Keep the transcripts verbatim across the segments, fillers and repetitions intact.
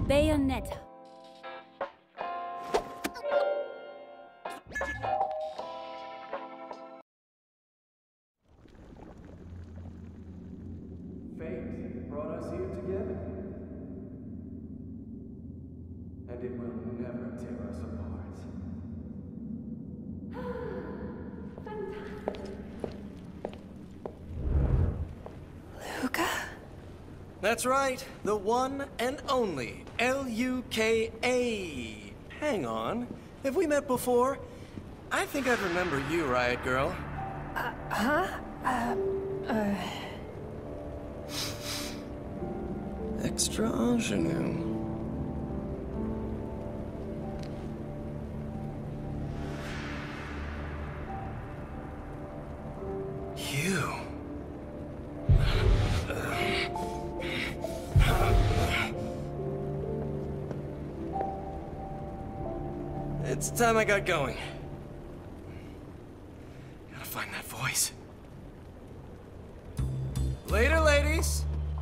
Bayonetta. Fate brought us here together, and it will never tear us apart. Fantastic. Luca? That's right, the one and only L U K A. Hang on, have we met before? I think I'd remember you, Riot Girl. Uh, huh? Uh, uh... Extra ingenue. You. It's time I got going. Gotta find that voice. Later, ladies.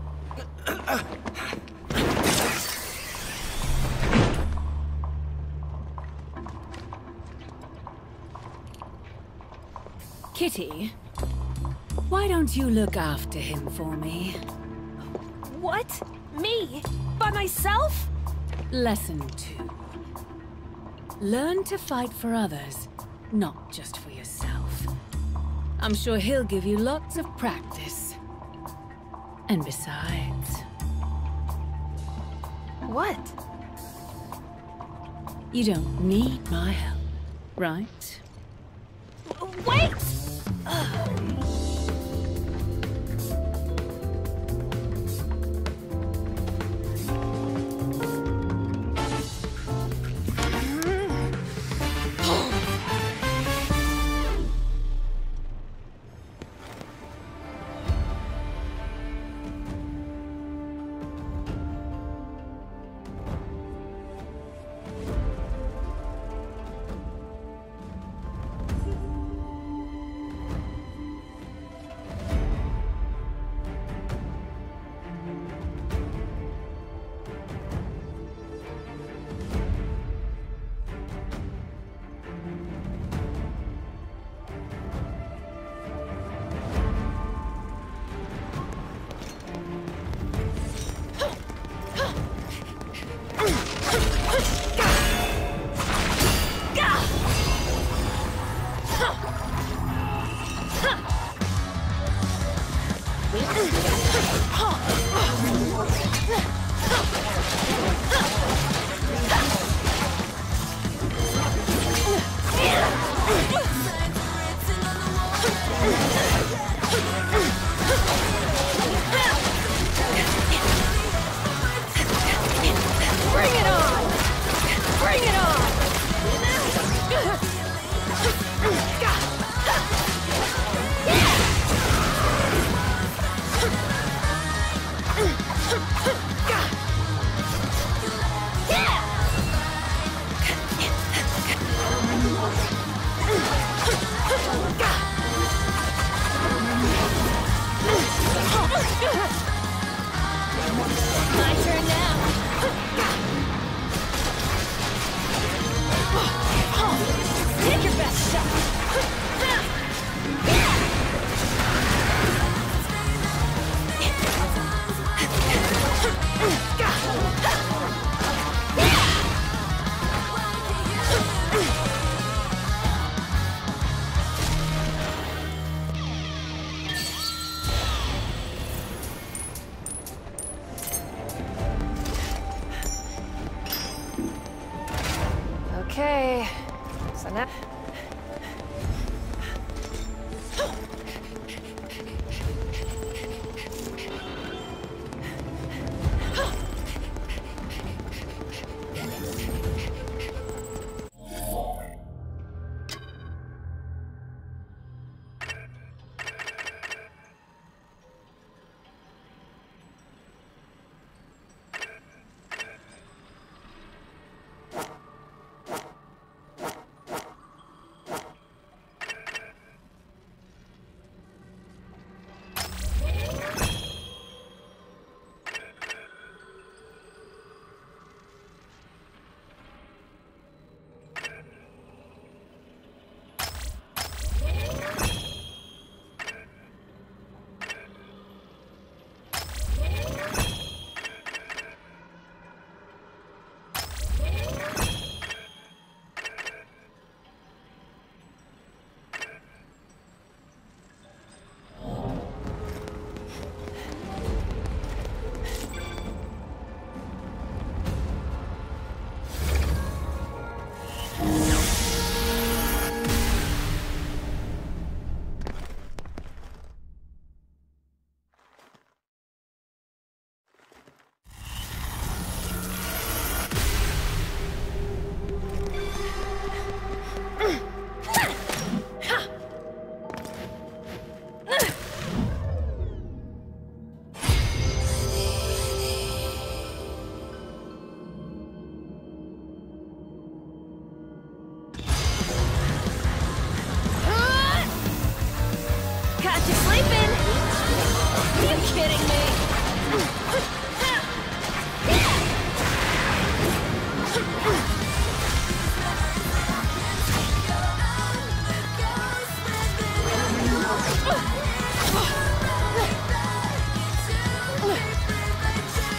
Kitty, why don't you look after him for me? What? Me? By myself? Lesson two. Learn to fight for others, not just for yourself. I'm sure he'll give you lots of practice. And besides... What? You don't need my help, right? Wait! My turn now. Take your best shot. Okay, so now...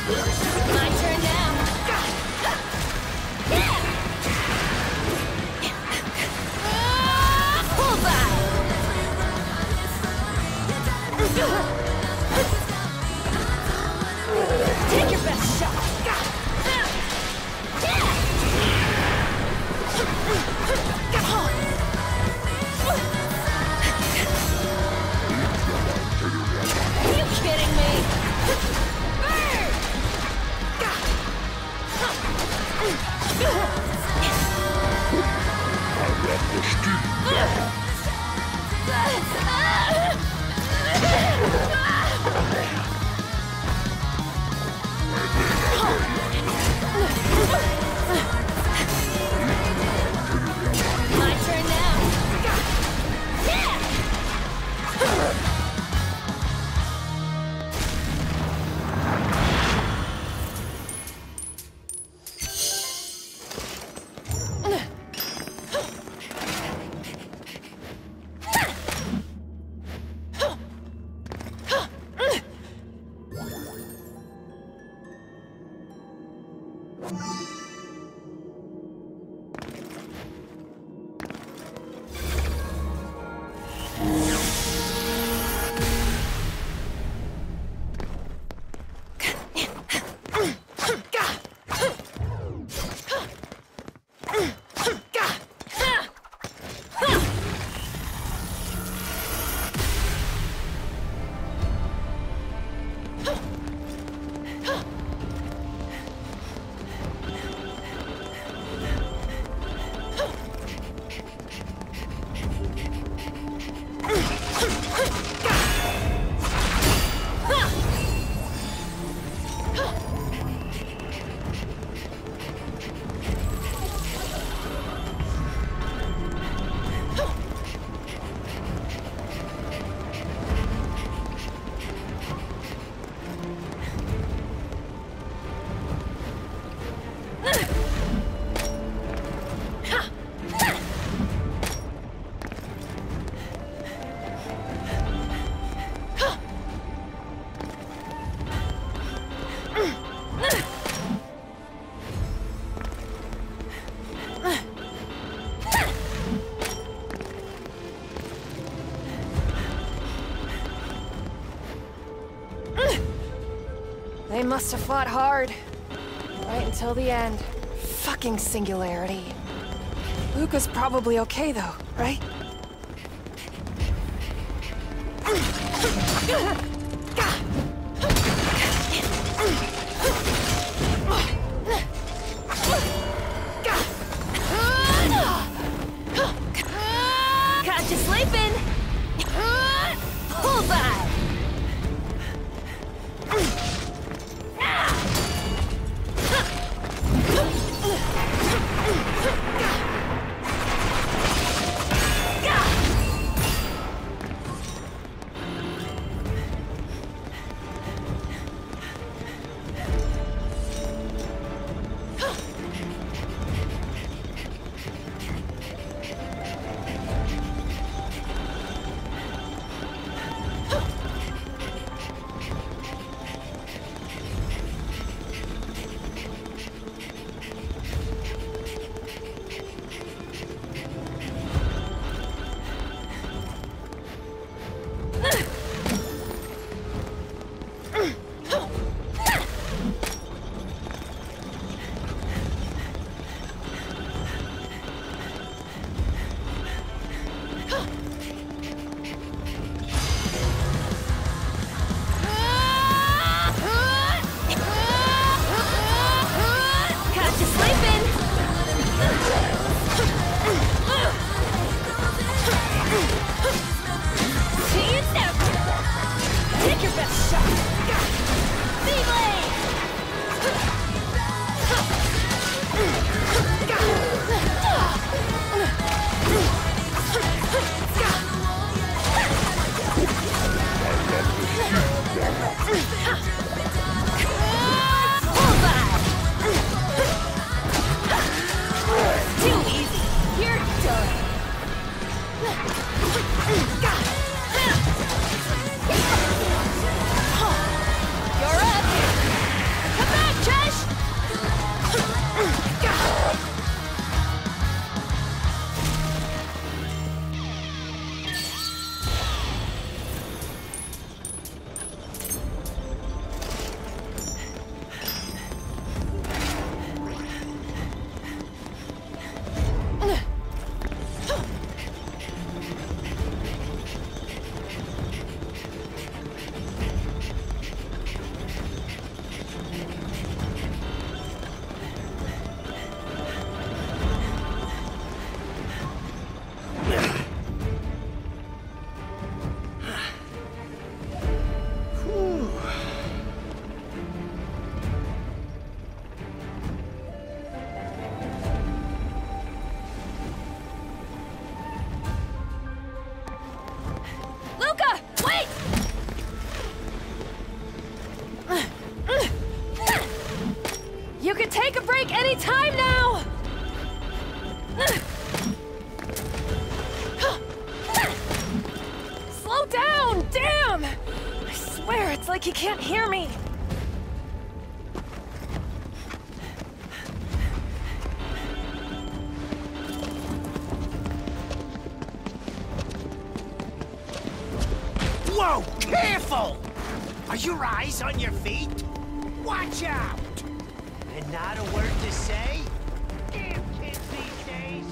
My turn now. Bullseye! Take your best shot. Are you kidding me? Burn! My turn now. They must have fought hard. Right until the end. Fucking singularity. Luca's probably okay though, right? Caught you sleeping! Bullseye! You can take a break anytime now! Slow down! Damn! I swear, it's like he can't hear me. Whoa! Careful! Are your eyes on your feet? Watch out! And not a word to say? Damn kids these days!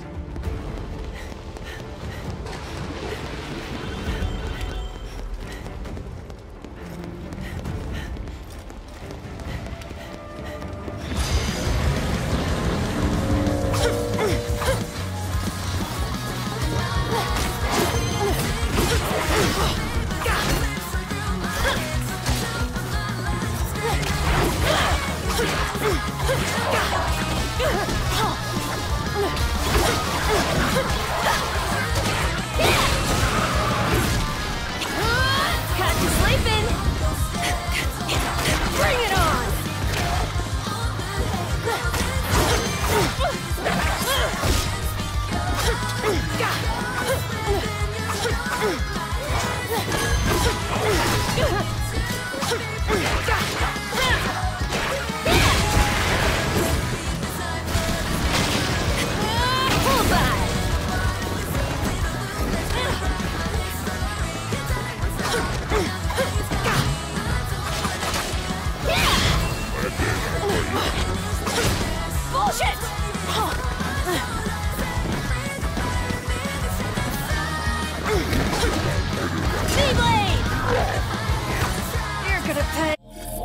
Catch you sleeping! Bring it on! Pull back! Bullshit! Z-Blade! You're gonna pay.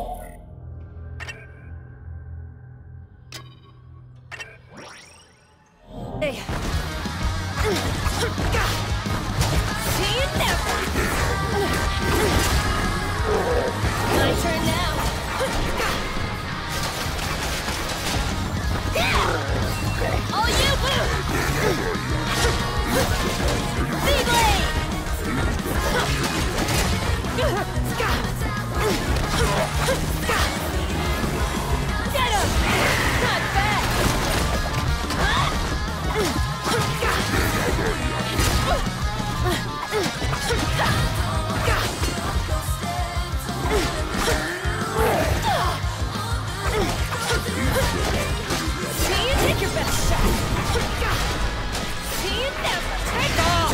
Hey. See you never! My turn now. All you boo! Z-Blade! Get him! Not bad! See you take your best shot! See you never take off!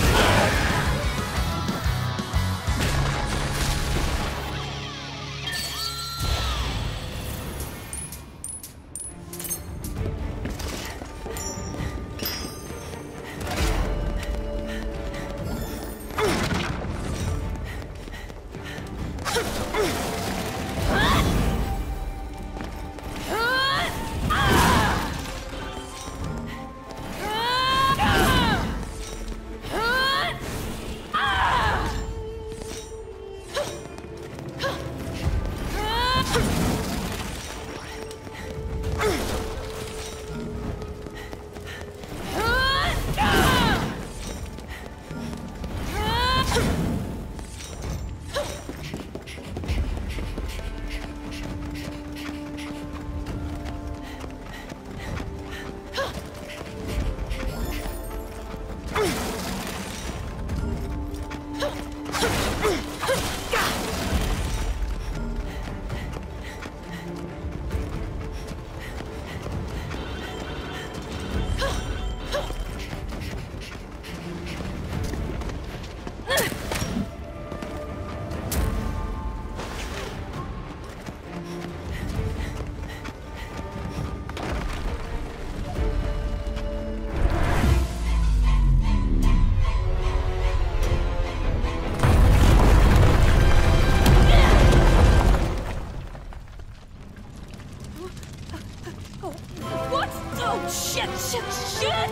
What? Oh, shit, shit, shit!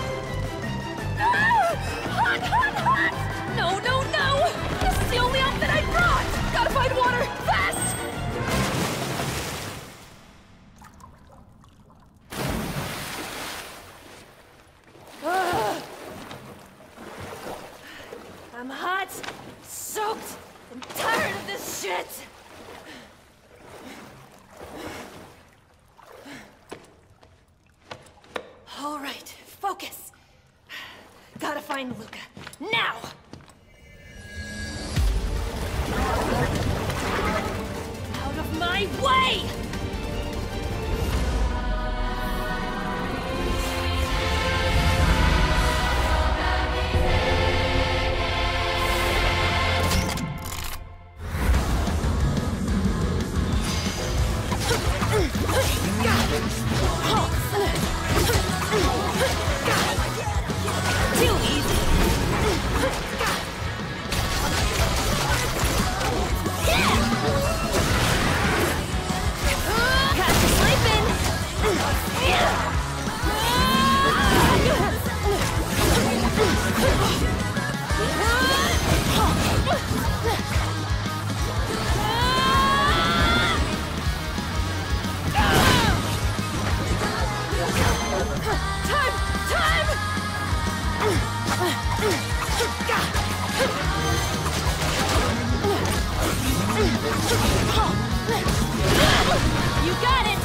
Ah! Hot, hot, hot! No, no, no! This is the only outfit I brought! Gotta find water, fast! Ugh. I'm hot, soaked, and tired of this shit! find Luca. Now! Out of my way! You got it!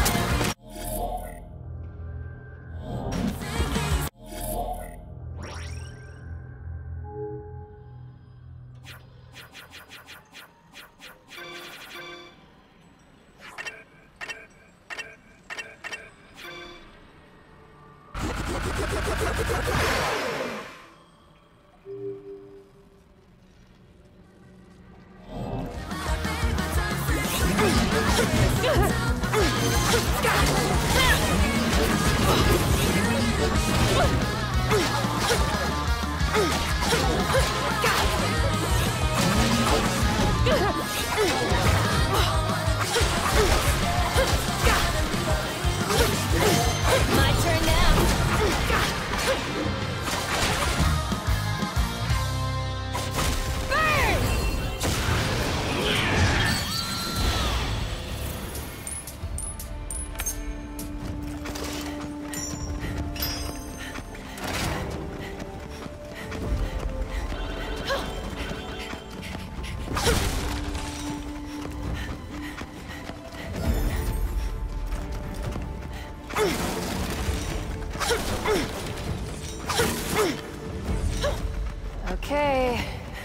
Okay.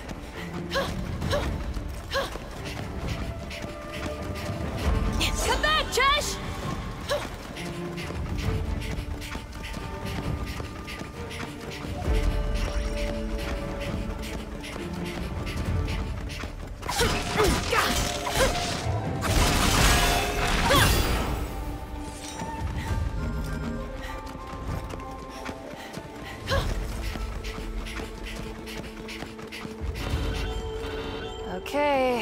Come back, Josh! Okay.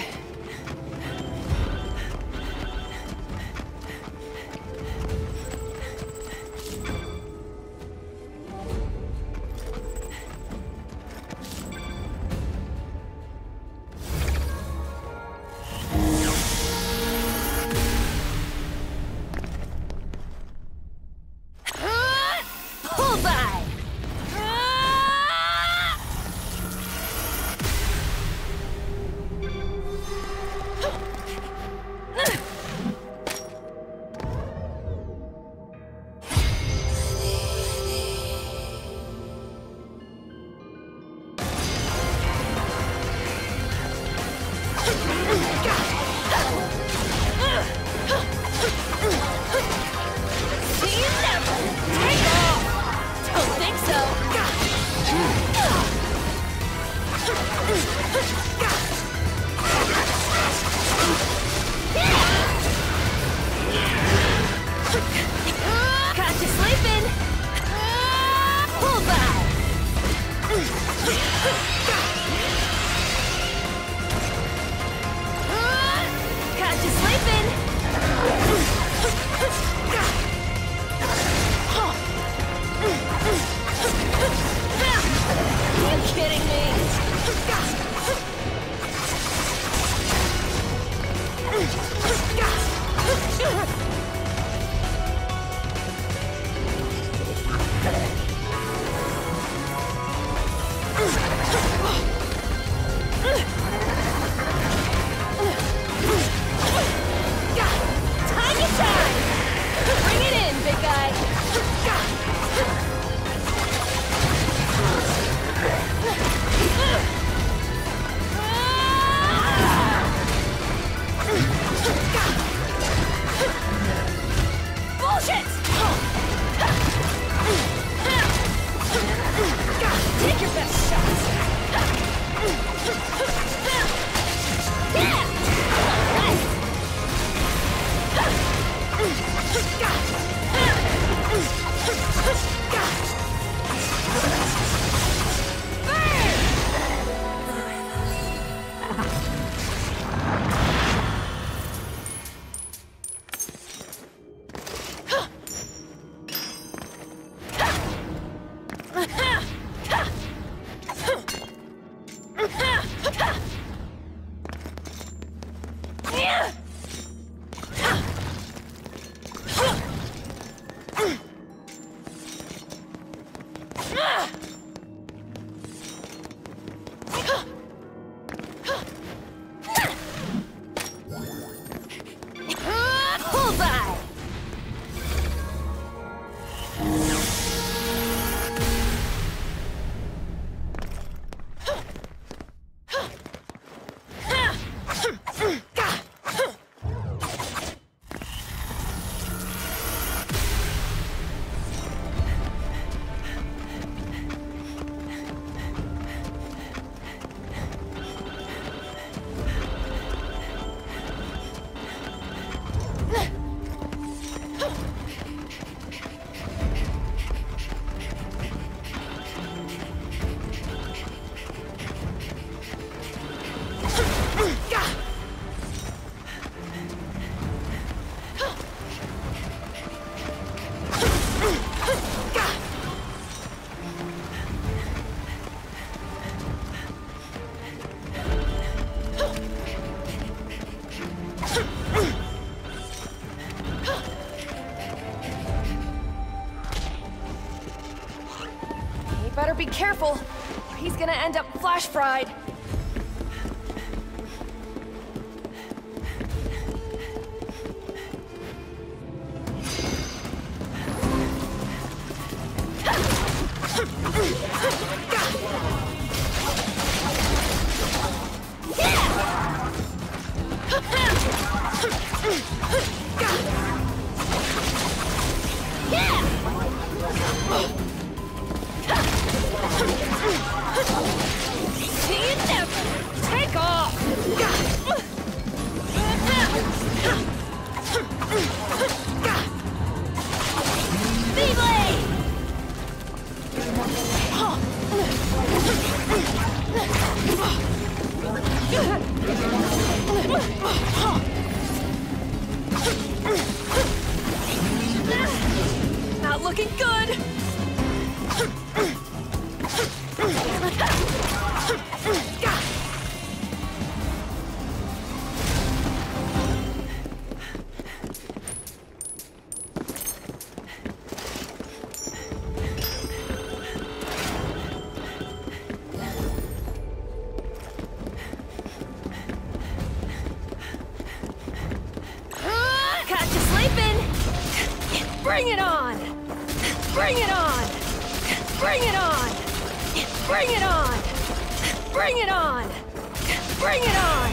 Pull by! Shit! Take your best shots! Better be careful, or he's gonna end up flash fried. Take off! Not looking good! Bring it on! Bring it on! Bring it on! Bring it on! Bring it on! Bring it on!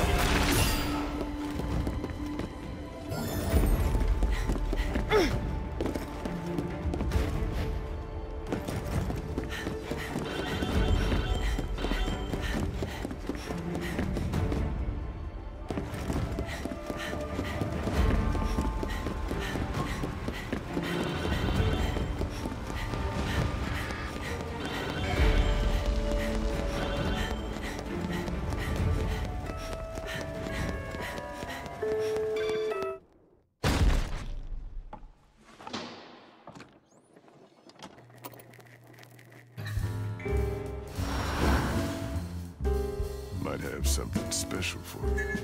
Might have something special for you.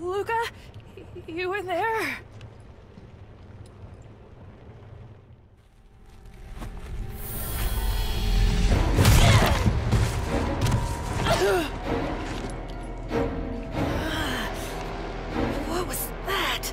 Luca? You were there? What was that?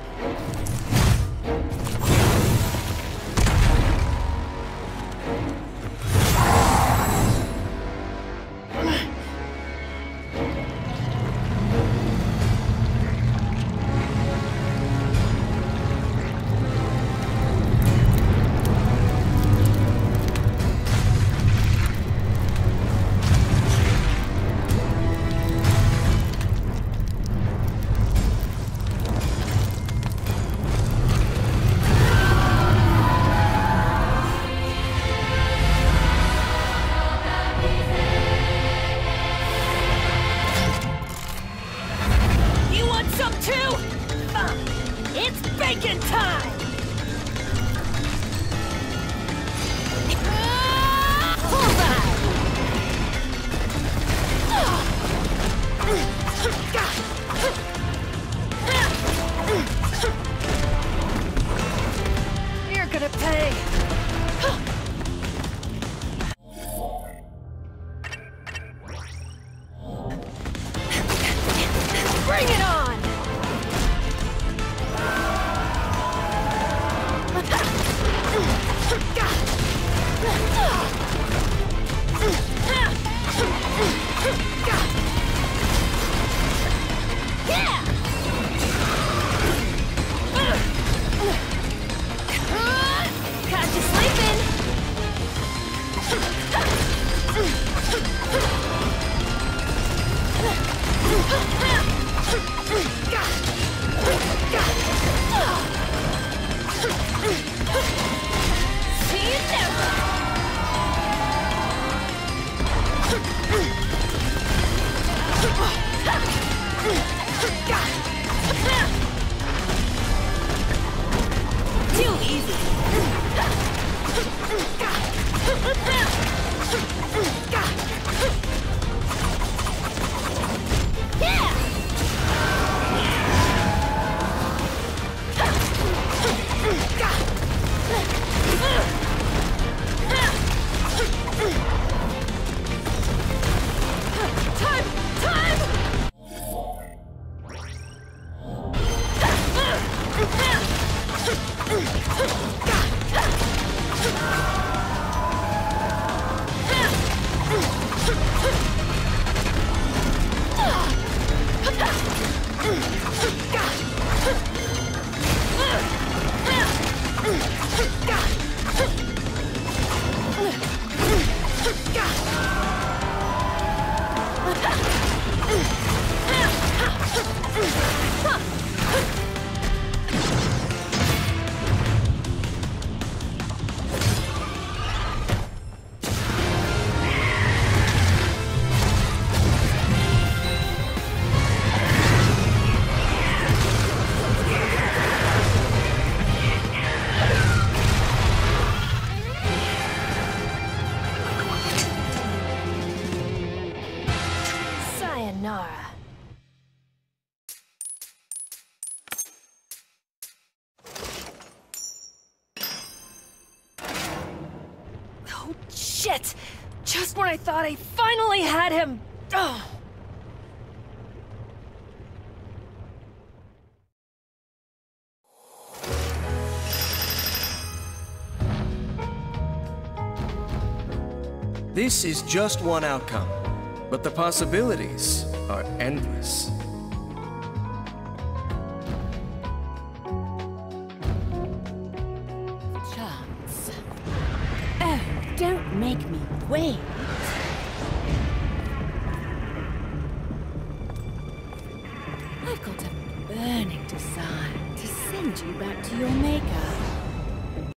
Shit! Just when I thought I finally had him! Ugh. This is just one outcome, but the possibilities are endless. Chance. Oh, don't make me wait. I've got a burning desire to send you back to your maker.